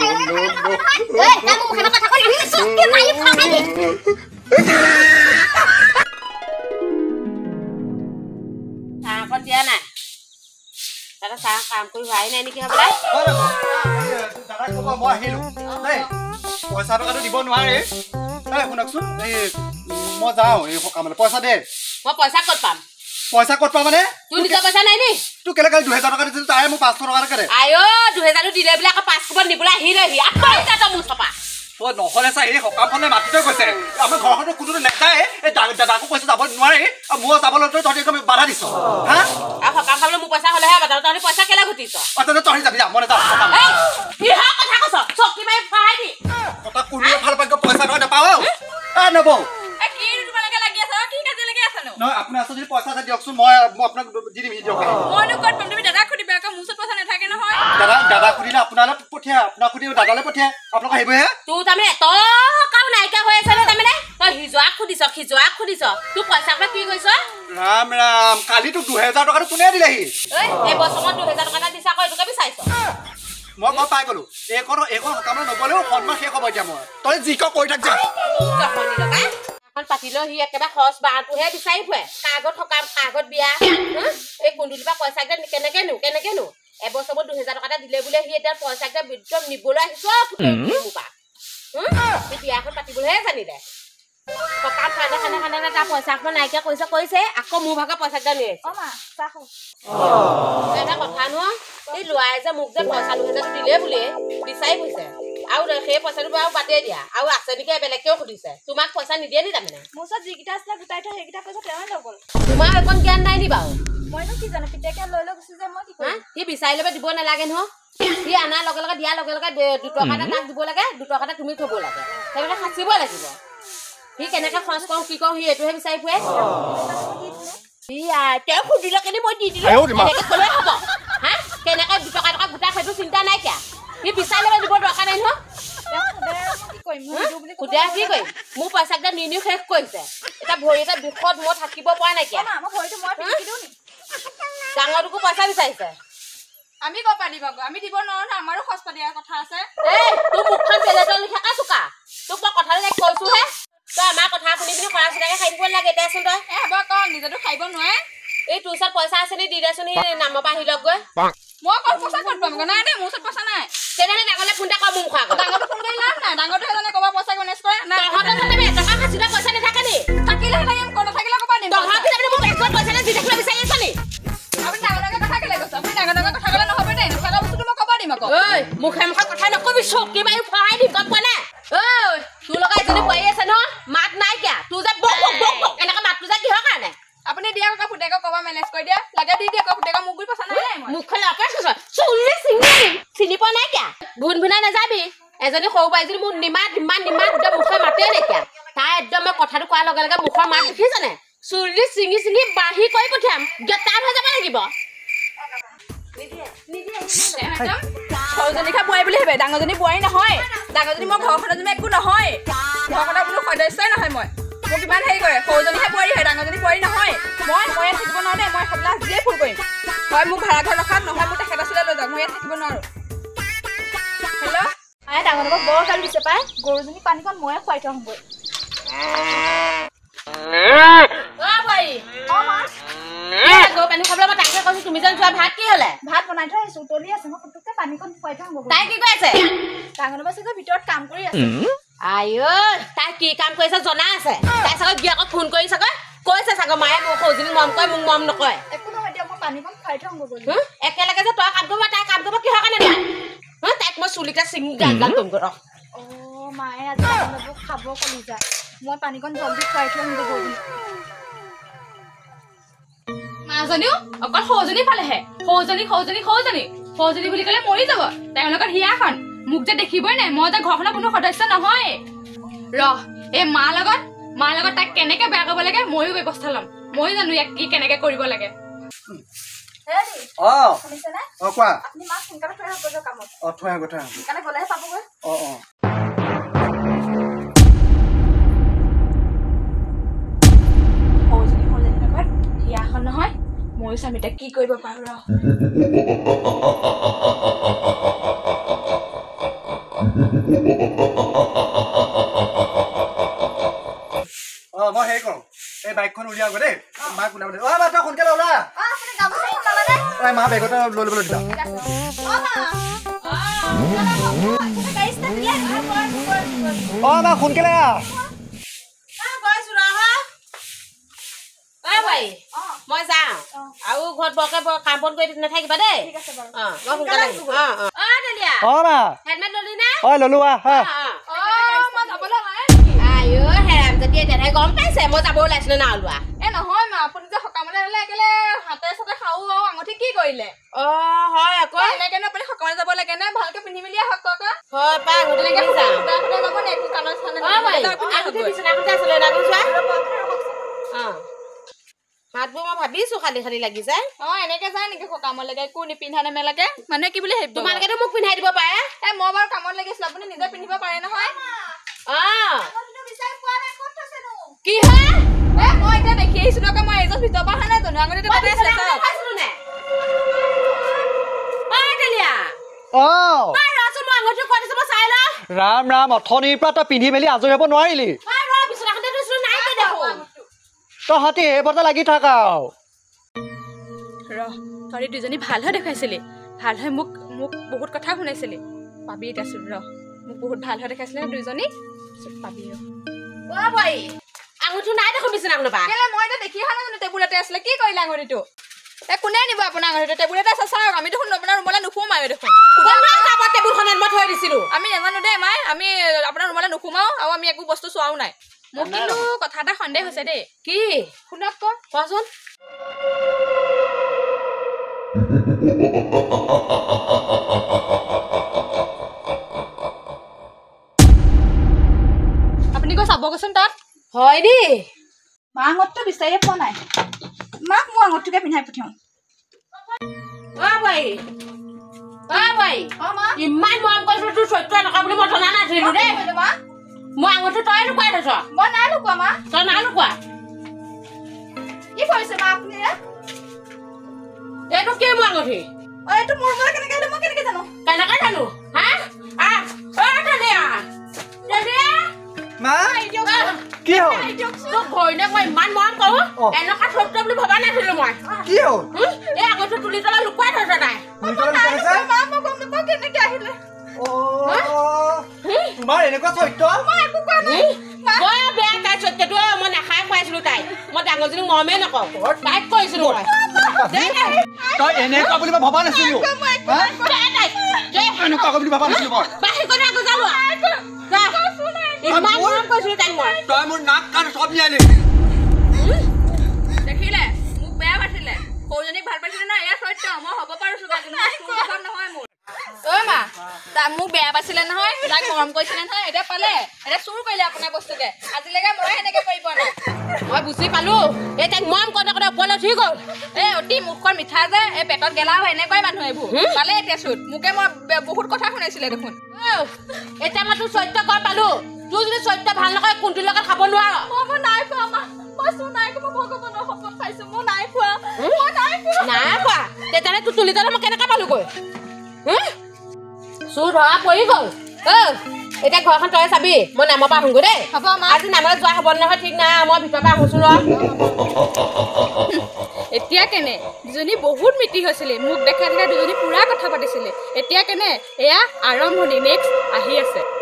দিয়া নাই দাদা চাহ কাম কৰি হোৱাই নাই নেকি হ'বলা দাদা ক'ব মই আহিলো দেই পইচা টকাটো দিব নোৱাৰে শুনকচোন মই যাওঁ এই সকামলৈ পইচা দে মই পইচা ক'ত পাম মানে তোৰ নিজৰ পইচা নাই নি তোৰ কেলে 2000 টকা দিছিল তাই মোক 500 টকা কৰে আয়ো 2000 দিলে বোলে আকৌ 5 কুপন নিবলৈ আহিলেহি আকৌ এটা মোৰ চপা তই নহলে চাই এই সকামখনে মাতি থৈ গৈছে আমাৰ ঘৰখনত কোনো নাযায় এই দাদাকো পইচা যাব নোৱাৰে আৰু মই যাবলৈ তহঁতি বাধা দিছ হা আৰু সকাম খাবলৈ মোৰ পইচা হ'লেহে বাধা তহঁতি পইচা কেলে ঘটিছ তহঁতি যাবি যা মই নাযাওঁ কিহৰ কথা কৈছ চকী মাৰি ভৰাই দি তই কোনোৱে ভাল পাই পইচা তই নাপাওঁ নবৌ নহয় আপোনাৰ আছে যদি পইচা এটা দিয়কচোন মই আপোনাক দি দিম দিয়ক মইনো ক'ত পাম তুমি দাদাক সুধিবা আকৌ মোৰ ওচৰত পইচা নাথাকে নহয় দাদা সুধিলে আপোনালৈ পঠিয়া আপোনাক সুধিলে দাদালৈ পঠিয়া আপোনাক আহিবহে তোৰ তাৰমানে এত কাম নাইকিয়া হৈ আছে তাৰমানে তই সিজোৱাক সুধিছ তোৰ পইচা পৰা কি কৈছ ৰাম ৰাম কালি তোক 2000 টকাটো কোনে দিলেহি এই বছৰত 2000 টকা এটা দিছা আকৌ এইটোকে বিচাৰিছ মই গম পাই গলো এইখন সকামলৈ নগলেও সন্মান শেষ হ'ব এতিয়া মই তই যি ক কৈ থাক যা পাতিলেও সি একেবাৰে খৰচ বাৰটোহে বিচাৰি ফুৰে কাগজ সকাম কাগজ বিয়া এই কুন্দুলিৰ পৰা পইচা কেনেকে নো এবছৰত 2000 টকা এটা দিলে বোলে সি এতিয়া পইচা একদম নিবলৈ আহিছ মোৰ পৰা বিয়াখন পাতিবলৈহে জানিলে সকাম খানে তাৰ পইচা এখন নাইকিয়া কৰিছে আকৌ মোৰ ভাগৰ পইচা এটা নিয়ে এটা কথা নহয় এই ল'ৰাই যে মোক যে পইচা 2000 দিলে বোলে বিচাৰি ফুৰিছে আৰু সেই পইচাটো বাৰু বাদেই দিয়া আৰু আছে নেকি বেলেগকেও সুধিছে তোমাক পইচা নিদিয়ে নি তাৰমানে মোৰ ওচৰত যিকেইটা আছিলে গোটাই থৈ সেইকেইটা পইচা তেওঁ লৈ গ'ল তোমাৰ একণ জ্ঞান নাই নি বাৰু মইনো কি জানো পিতেকে লৈ গুচি যে মই কি কৰিম সি বিচাৰি ল'ব দিব নালাগে নহয় সি আনাৰ লগে লগে দিয়াৰ লগে লগে 2 টকা এটা তাক দিব লাগে 2 টকা এটা তুমি থ'ব লাগে সেইকাৰণে সাঁচিব লাগিব সি কেনেকে খৰচ কৰোঁ কি কৰোঁ সি এইটোহে বিচাৰি ফুৰে তেওঁ সুধিলে কেনে মই দি দিলোঁ এনেকৈ ক'লেই হ'ব হা কেনেকৈ 2 টকা গোটাই সেইটো চিন্তা নাইকিয়া সি বিচাৰি ল'ব দিব দৰকাৰ নাই নহয় সুধে কি কৰিম মোৰ পইচা কেইটা নিনিও শেষ কৰিছে এতিয়া ভৰি এটা বিষত মই থাকিব পৰা নাইকিয়া ডাঙৰটোকো পইচা বিচাৰিছে আমি ক'ৰ পৰা দিব আমি দিব নোৱাৰো ন আমাৰো খৰচ দিয়াৰ কথা আছে তোৰ মুখখন বেলেগৰ লিখাকে চোকা তোক মই কথাটো কৈছোহে তই আমাৰ কথা শুনি পিনি খৰা চিধাকে খাই দিব লাগে এতিয়াচোন তই হ'ব ক নিজেতো খাব নোৱাৰে এই তোৰ ওচৰত পইচা আছে নি দি দেচোন সি নামৰ পৰা আহি লগ গৈ মই ক'ত পইচা ক'ত পাম নাই দেই মোৰ ওচৰত পইচা নাই তেনেহ'লে ডাঙৰলে ফোন এটা কৰ মোৰ মুখৰ আগত ডাঙৰটো ফোন কৰি লাভ নাই ডাঙৰটো এজনে ক'বা পইচা মেনেজ কৰে নাই টকা খাচিলে পইচা নাথাকে নি থাকিলে নাথাকিলে ক'বা নিম মোক একদম পইচা দি থাকিলে বিচাৰি আছা নি আপুনি ডাঙৰ কথা কেলে কৈছে আপুনি ডাঙৰ কথা ক'লে নহ'ব দেই এনেকুৱা বস্তুটো মই ক'ব দিম আকৌ ঐ মুখে কথা নকবি চকী মাৰি ফৰাই দিম গম পোৱা নাই ঐ তোৰ লগত এজনী বোৱাৰী আছে নহয় মাত নাইকিয়া তোৰ যে বক এনেকৈ মাতটো যে কিহৰ কাৰণে আপুনি দিয়া আকৌ পুতেকক ক'বা মেনেজ কৰি দিয়া লাগে দি দিয়া পুতেকক মোক পইচা নাই মুখখন লাপে চুলি চিনি পোৱা নাইকিয়া ভুনভুনাই নাযাবি এজনী সৰু পাই যদি মোৰ নিমাত ইমান একদম মুখে মাতেই নাইকিয়া তাই একদম মই কথাটো কোৱাৰ লগে লগে মুখৰ মাত দেখিছানে চুলি চিঙি বাঢ়ি কৰি পঠিয়াম গেটাৰ হৈ যাব লাগিব সৰুজনীকে বোৱাৰী বুলি ভাবে ডাঙৰজনী বোৱাৰী নহয় ডাঙৰজনী মই ঘৰখনৰ জনী একো নহয় ঘৰখনৰ কোনো সদস্যই নহয় মই মোক ইমান হেৰি কৰে সৰুজনীহে বোৱাৰী হয় ডাঙৰজনী বোৱাৰী নহয় মই ইয়াত থাকিব নোৱাৰো দেই মই সেইবিলাক আজিয়ে ফোন কৰিম হয় মোক ভাড়া ঘৰ ৰখাত নহয় মোৰ তেখেত আছিলে লৈ যাওক মই ইয়াত থাকিব নোৱাৰো হেল্ল' আই ডাঙৰ ডাঙৰ বৰ কাল দিছে পাই গৰুজনী পানীকণ ময়ে খুৱাই থওঁ গৈ পানী খাবলৈ মই তাকে কৈছো তুমি যেন চোৱা ভাত কি হলে ভাত বনাই থৈ আহিছো উতলি আছে মই পুতুককে পানীকণ খুৱাই থওঁ তাই কি কৈ আছে ডাঙৰ বাবা চাগে ভিতৰত কাম কৰি আছে আইও তাই কি কাম কৰিছে জনা আছে তাই চাগে গিয়াকক ফোন কৰি চাগে কৈছে চাগে মায়ে মোক সৌজনী মৰম কয় মোক মৰম নকয় একো নহয় দিয়া মই পানীকণ খুৱাই থওঁ একেলগে যে তই কাম কৰিব তাই কাম কৰিব কিহৰ কাৰণে নাই তাইক মই চুলিটা চিঙি গাল তুম কৰ মায়ে আজি খাব কলি যায় মই পানীকণ জলদি খুৱাই থওঁ মাজনীও অকল সৌজনী পালেহে সৌজনী বুলি ক'লে মৰি যাব তেওঁৰ লগত হিয়াখন মোক যে দেখিবই নাই মই যে ঘৰখনৰ কোনো সদস্য নহয় এই মাৰ লগত তাক কেনেকে বেয়া কৰিব লাগে ময়ো ব্যৱস্থা ল'ম মই জানো ইয়াক কি কেনেকে কৰিব লাগে নহয় ময়ো চাম এতিয়া কি কৰিব পাৰো মই হেৰি কৰোঁ এই বাইকখন উলিয়াওঁ দেই মাক ওলাব দে মা তই সোনকালে ওলা মা বেগতে লৈ ল'বলৈ দিবা মা সোনকালে মই যাওঁ আৰু ঘৰত বৰকে কাম বন কৰি নাথাকিবা দেই হেলমেট ললি নে ললো গম পাইছে মই যাব ওলাইছিলো না ওলোৱা নহয় মা আপুনি যে সকামলৈ হ'লে একেলে হাতে চাতে খাওঁ আৰু আঙুঠি কি কৰিলে হয় আকৌ এনেকে আপুনি সকামলৈ যাব লাগে নে ভালকে পিন্ধি মেলি আহক ককা হয় পাই আঙুঠি লাগি যাওঁ যাব নে একো কাণৰ স্থানে হাতবোৰ মই ভাবিছো খালি খালি লাগি যায় এনেকে যায় নেকি সকামলৈকে একো নিপিন্ধা নেমেলাকে মানুহে কি বুলি ভাবিব তোমালোকেতো মোক পিন্ধাই দিব পাৰে মই বাৰু কামত লাগিছিলো আপুনি নিজে পিন্ধিব পাৰে নহয় কি হয় মই এতিয়া দেখি আহিছিলো মই এজন ভিতৰ পৰা অহা নাই জানো আঙুঠিটো তাতে আছে ৰাম ৰাম অথনিৰ পৰা তই পিন্ধি মেলি আজৰি হ'ব নোৱাৰিলি তহঁতি এইবোৰতে লাগি থাক তহঁতি দুজনী ভাল হৈ দেখুৱাইছিলি ভাল হৈ মোক বহুত কথা শুনাইছিলি পাবি এতিয়া চোন মোক বহুত ভাল হৈ দেখাইছিলে দুইজনী পাবি আঙুঠি নাই দেখোন বিচনাখনৰ পৰা মই এতিয়া দেখি অহা নাই টেবুলতে আছিলে কি কৰিলে আঙুঠিটো কোনে নিব আপোনাৰ আঙুঠিটো টেবুলতে আছে চাওক আমি দেখোন আপোনাৰ ৰুমলৈ নোসোমাও দেখোন টেবুলখনত মই থৈ দিছিলো আমি নাজানো দেই মাই আমি আপোনাৰ ৰুমলৈ নোসোমাও আৰু আমি একো বস্তু চোৱাও নাই মোক কিন্তু কথা এটা সন্দেহ হৈছে দেই কি শুনক কোৱাচোন আপুনি গৈ চাবগৈচোন তাত হয় দেই মা আঙুঠিটো বিচাৰিয়ে পোৱা নাই মাক মোৰ আঙুঠিটোকে পিন্ধাই পঠিয়াওঁ ইমান মৰম কৰিছিলো তোৰ চৰিত্ৰ এনেকুৱা বুলি মই জনা নাছিলো দেই মই আঙুঠি তই লুকুৱাই থৈছ মই নাই লুকুৱা মা তই নাই লুকুৱা কি কৰিছে মা আপুনি এইটো কি মোৰ আঙুঠি এইটো মোৰ ৰুমলৈ কেনেকে আহিলে মই কেনেকে জানো কেনেকে জানো মা কি হ'ল তোক ঘৈণীয়েক মই ইমান মৰম কৰো এনেকুৱা চৰিত্ৰ বুলি ভবা নাছিলো মই কি হ'ল এই আঙুঠি তুলি তলা লুকুৱাই থৈছ তাই কেনেকে আহিলে তোমাৰ এনেকুৱা চৰিত্ৰ বৰ বেয়া তাই চৰিত্ৰটো মই নাখাই খুৱাইছিলো তাইক মই ডাঙৰজনীক মৰমেই নকওঁ তাইক কৈছিলো মই তই এনেকুৱা বুলি মই ভবা নাছিলো এনেকুৱা বুলি ভবা নাছিলো তই মোৰ নাক কাণ চব নিয়ালি দেখিলে মোক বেয়া পাইছিলে সৰুজনীক ভাল পাইছিলে না এয়া চৰিত্ৰ মই হ'ব পাৰোছো নহয় মোৰ মা তাই মোক বেয়া পাইছিলে নহয় তাইক মৰম কৰিছিলে নহয় এতিয়া পালে এতিয়া চুৰ কৰিলে আপোনাৰ বস্তুকে আজিলৈকে মই সেনেকে কৰিব নাই মই বুজি পালো এই তাইক মৰম কৰোঁতে কৰোঁতে ওপৰলৈ উঠি গ'ল অতি মুখখন মিঠা যে এই পেটত গেলা হয় এনেকুৱাই মানুহ এইবোৰ পালে এতিয়া চুত মোকে মই বহুত কথা শুনাইছিলে দেখোন এতিয়া মই তোৰ চৰিত্ৰ গম পালো তোৰ যদি চৰিত্ৰ ভাল নকৰে কোনটোৰ লগত খাব নোৱাৰ মই নাই খোৱা মই চুৰ নাই খোৱা মই ভগৱানৰ শপত খাইছো মই নাই খোৱা নাই খোৱা তেতিয়াহ'লে তোৰ তুলি তলে মই কেনেকে পালোগৈ চুৰ ধৰা পৰি গ'ল এতিয়া ঘৰখন তই চাবি মই নামৰ পৰা আহোগৈ দেই আজি নামলৈ যোৱা হ'ব নহয় ঠিক নাই মই ভিতৰৰ পৰা আহোচোন এতিয়া কেনে দুজনী বহুত মিটিং হৈছিলে মোক দেখা দুজনী পুৰা কথা পাতিছিলে এতিয়া কেনে এয়া আৰম্ভণি নেক্সট আহি আছে